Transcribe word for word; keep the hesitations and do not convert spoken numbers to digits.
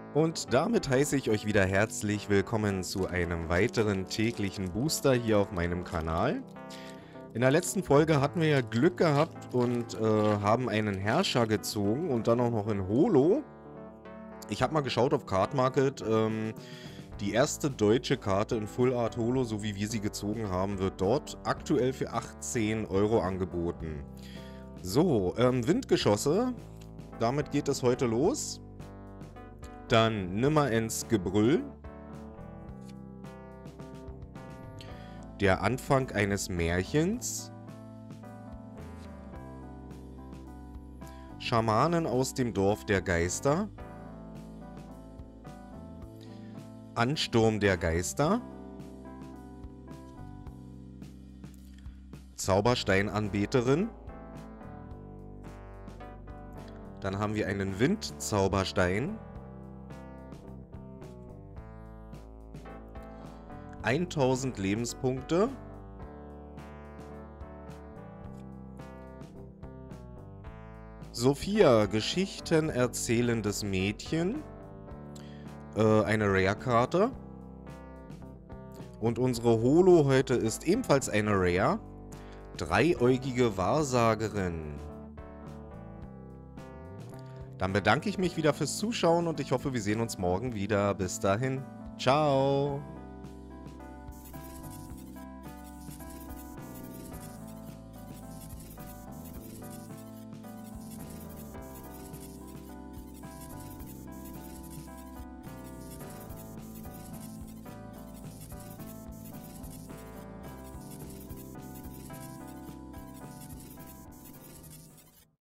Und damit heiße ich euch wieder herzlich willkommen zu einem weiteren täglichen Booster hier auf meinem Kanal. In der letzten Folge hatten wir ja Glück gehabt und äh, haben einen Herrscher gezogen und dann auch noch in Holo. Ich habe mal geschaut auf Card Market, ähm, die erste deutsche Karte in Full Art Holo, so wie wir sie gezogen haben, wird dort aktuell für achtzehn Euro angeboten. So, ähm, Windgeschosse, damit geht es heute los. Dann Nimmer ins Gebrüll. Der Anfang eines Märchens. Schamanen aus dem Dorf der Geister. Ansturm der Geister. Zaubersteinanbeterin. Dann haben wir einen Windzauberstein. eintausend Lebenspunkte. Sophia, Geschichten erzählendes Mädchen. Äh, eine Rare-Karte. Und unsere Holo heute ist ebenfalls eine Rare. Dreieugige Wahrsagerin. Dann bedanke ich mich wieder fürs Zuschauen und ich hoffe, wir sehen uns morgen wieder. Bis dahin. Ciao.